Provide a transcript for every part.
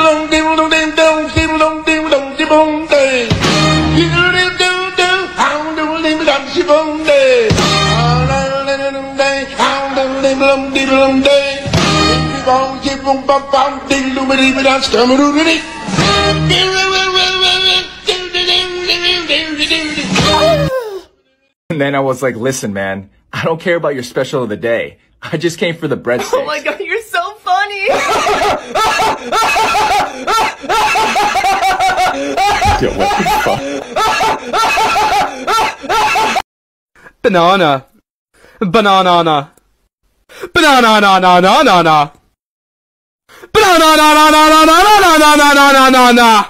And then I was like, listen, man, I don't care about your special of the day. I just came for the breadsticks. Oh my god, you're so funny! Yo, what the fuck? Banana. Banana. Banana na na na na na. Banana na na na na na na na na na na na.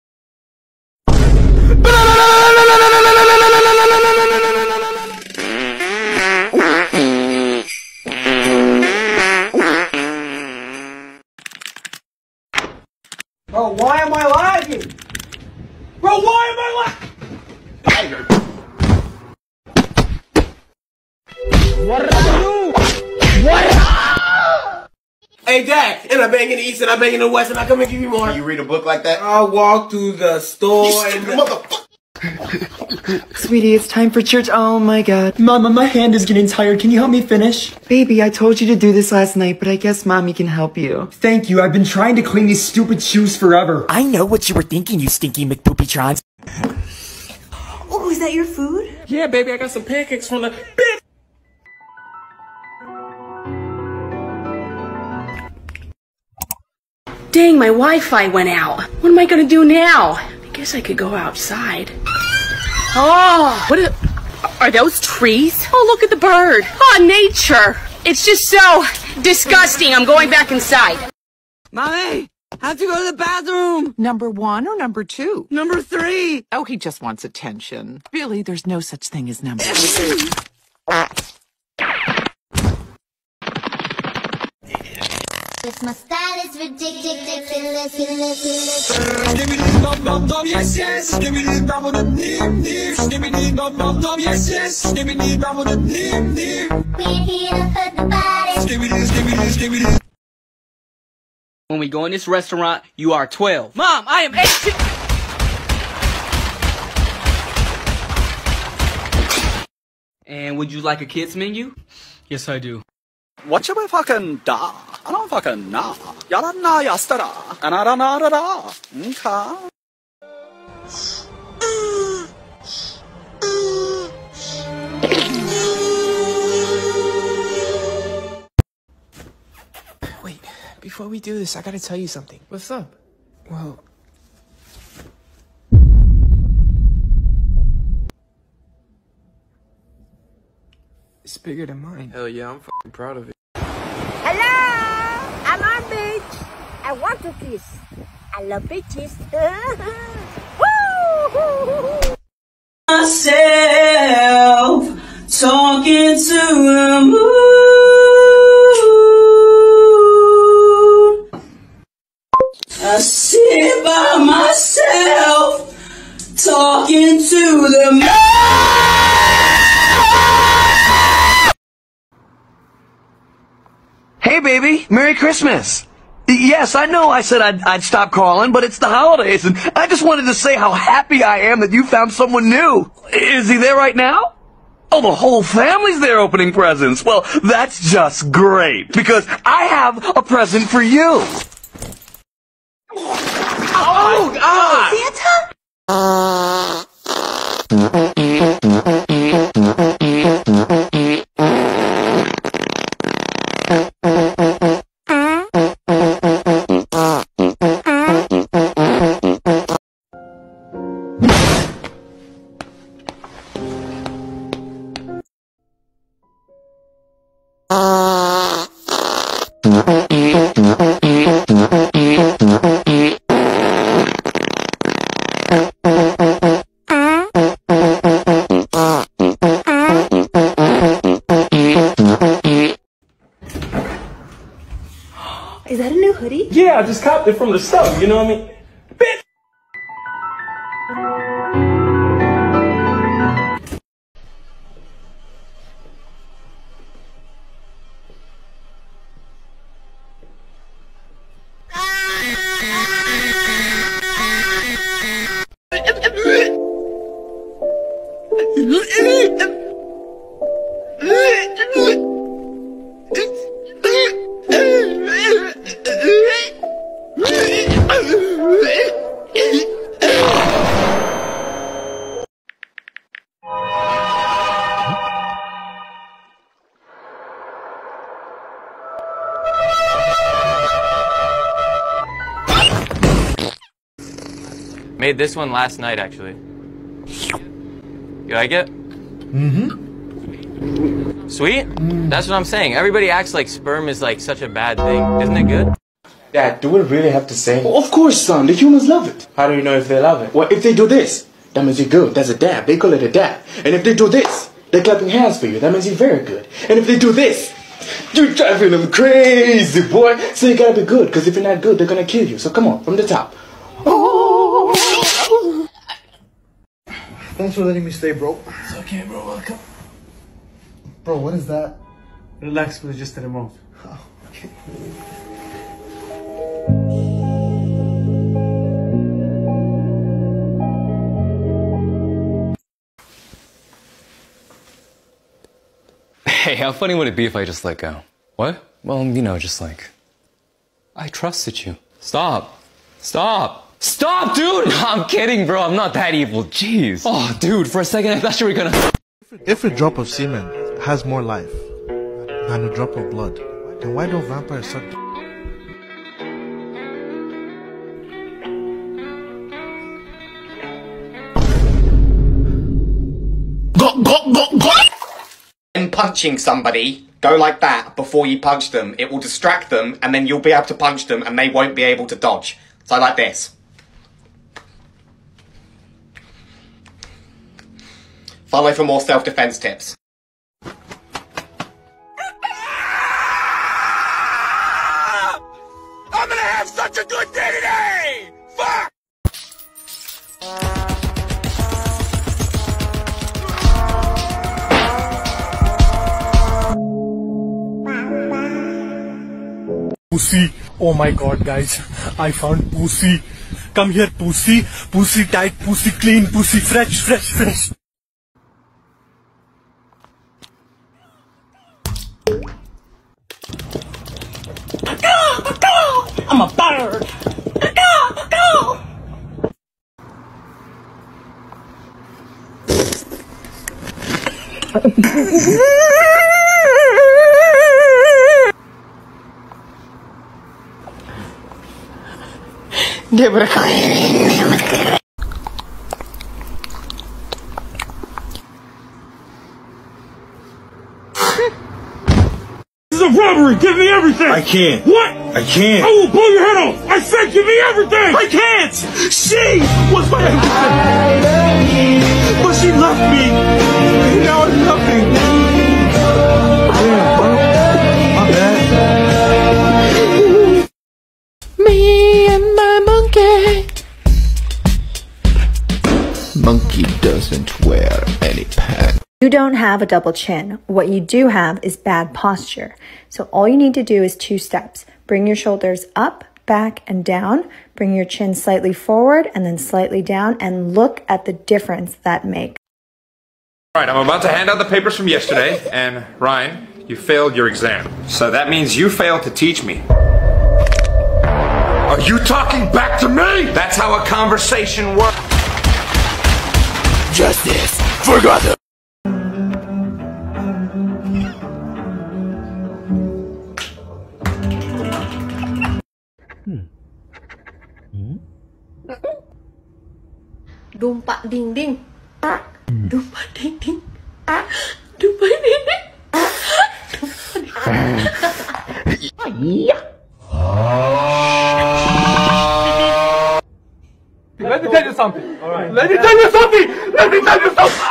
Bro, why am I lagging? Bro, why am I lagging? Tiger. What did I do? What? Hey, Dak, and I bang in the east and I bang in the west and I come and give you more. You read a book like that? I walk through the store and Sweetie, it's time for church. Oh my god. Mama, my hand is getting tired. Can you help me finish? Baby, I told you to do this last night, but I guess Mommy can help you. Thank you. I've been trying to clean these stupid shoes forever. I know what you were thinking, you stinky McPoopytrons. Oh, is that your food? yeah, baby, I got some pancakes from the bitch. Dang, my Wi-Fi went out. What am I gonna do now? I guess I could go outside. Oh, are those trees? Oh, look at the bird. Oh, nature. It's just so disgusting. I'm going back inside. Mommy, I have to go to the bathroom. Number 1 or number 2? Number 3. Oh, he just wants attention. Really, there's no such thing as number 1. My style is ridiculous. Give me the dum dum yes yes. Give me the dum dum dim dim. Give me the dum dum yes yes. Give me the dum dum dim dim. We're here to hurt the body. Give me this, give me this, give me this. When we go in this restaurant, you are 12. Mom, I am 18. And would you like a kids menu? Yes, I do. What should I fucking da? I don't fucking know. Yarana yastara. Anarana. Okay. Wait, before we do this, I gotta tell you something. What's up? Well, it's bigger than mine. Hell yeah, I'm fucking proud of it. Hello, I'm on beach. I want to kiss. I love beaches. Woo! Myself talking to the moon. I sit by myself talking to the moon. Hey, baby, Merry Christmas. Yes, I know I said I'd stop calling, but it's the holidays, and I just wanted to say how happy I am that you found someone new. Is he there right now? Oh, the whole family's there opening presents. Well, that's just great, because I have a present for you. Oh, God! Is that a new hoodie? Yeah, I just copped it from the store, you know what I mean? Bitch! Made this one last night, actually. You like it? Mm-hmm. Sweet? That's what I'm saying. Everybody acts like sperm is like such a bad thing. Isn't it good? Dad, do we really have to say? Well, of course, son. The humans love it. How do you know if they love it? Well, if they do this, that means you're good. That's a dab. They call it a dab. And if they do this, they're clapping hands for you. That means you're very good. And if they do this, you're driving them crazy, boy. So you gotta be good, because if you're not good, they're gonna kill you. So come on, from the top. Thanks for letting me stay, bro. It's okay, bro. Welcome. Bro, what is that? Relax, please. Just a remote. Oh, okay. Hey, how funny would it be if I just let go? What? Well, you know, just like... I trusted you. Stop. Stop. Stop, dude! No, I'm kidding, bro. I'm not that evil. Jeez. Oh, dude, for a second I thought you were gonna... If a drop of semen has more life than a drop of blood, then why don't vampires suck? When punching somebody, go like that before you punch them. It will distract them, and then you'll be able to punch them, and they won't be able to dodge. So like this. Follow for more self-defense tips. I'm gonna have such a good day today! Fuck! Pussy. Oh my god, guys. I found pussy. Come here, pussy. Pussy tight, pussy clean, pussy fresh, fresh, fresh. I'm a bird! This is a robbery! Give me everything! I can't. What? I can't. I will blow your head off! I said give me everything! I can't! She was my everything! But she left me! And now I'm nothing! Damn, bro. My bad. Me and my monkey. Monkey doesn't wear any pants. You don't have a double chin. What you do have is bad posture. So all you need to do is 2 steps. Bring your shoulders up, back, and down. Bring your chin slightly forward and then slightly down, and look at the difference that makes. All right, I'm about to hand out the papers from yesterday, and Ryan, you failed your exam. So that means you failed to teach me. Are you talking back to me? That's how a conversation works. Justice for Gotham. Dumpa ding ding. Dumpa ding ding. Dumpa ding ding. Let me tell you something. All right. Let me tell you something. Let me tell you something.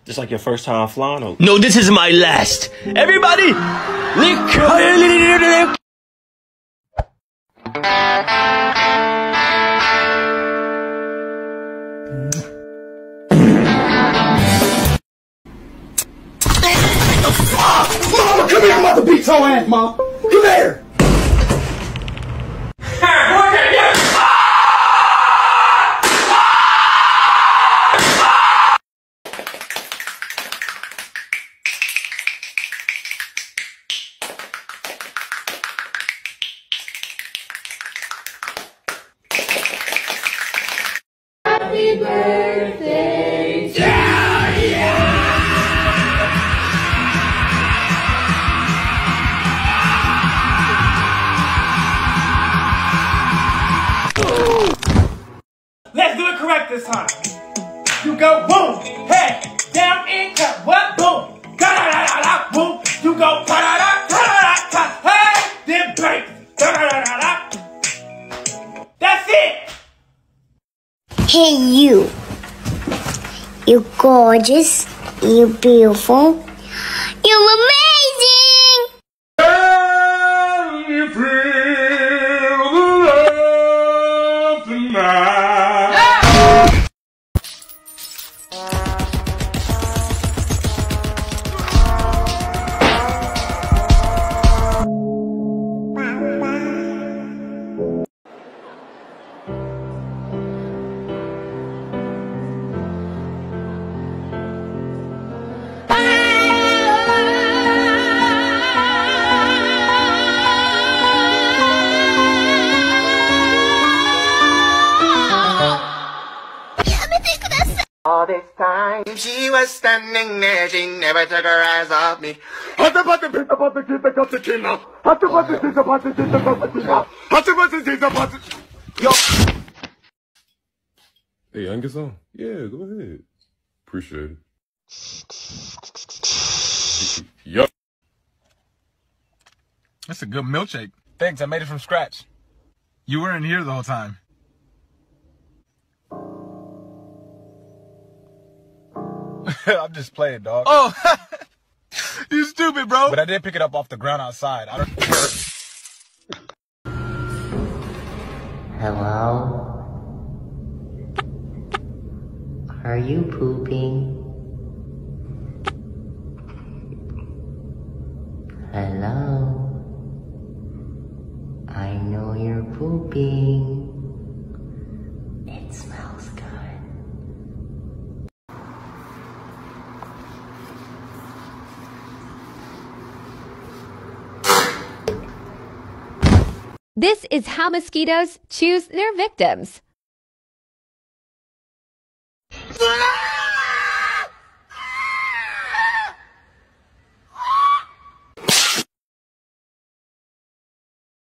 Just like your first time flying over. No, this is my last. Everybody, Mama, come here, I'm about to beat your ass, Mom. Come here. Happy birthday to Let's do it correct this time. You go boom, hey, down in cut, what boom, da da da da da boom. You go da da da da da, hey, then break, da da da da da. That's it. Hey you. You're gorgeous. You're beautiful. You're amazing. Can you feel the love tonight? All this time she was standing there, she never took her eyes off me. Hey, I can get some? Yeah, go ahead. Appreciate it. Yup. That's a good milkshake. Thanks, I made it from scratch. You weren't here the whole time. I'm just playing, dog. Oh, you stupid, bro. But I did pick it up off the ground outside. I don't. Hello? Are you pooping? Hello? I know you're pooping. It smells good. This is how mosquitoes choose their victims. Ah!